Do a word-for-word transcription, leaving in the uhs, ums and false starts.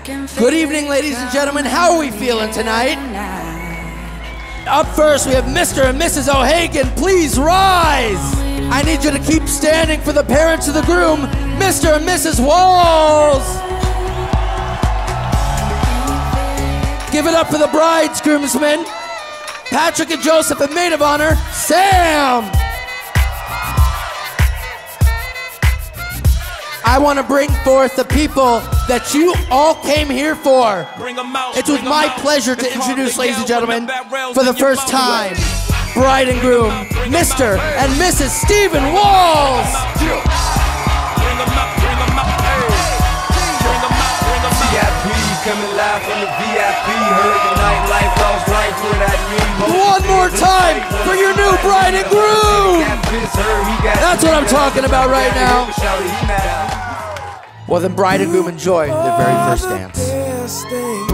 Good evening, ladies and gentlemen. How are we feeling tonight? Up first, we have Mister and Missus O'Hagan. Please rise. I need you to keep standing for the parents of the groom, Mister and Missus Walls. Give it up for the bride's groomsmen, Patrick and Joseph, and maid of honor, Sam. I want to bring forth the people that you all came here for. It's with my pleasure to introduce, ladies and gentlemen, for the first time, bride and groom, Mister and Missus Stephen Walls. Coming live from the V I P, heard the nightlife, lost life for that new. One more time for your new bride and groom. That's what I'm talking about right now. Well then, bride and groom, enjoy their very first dance.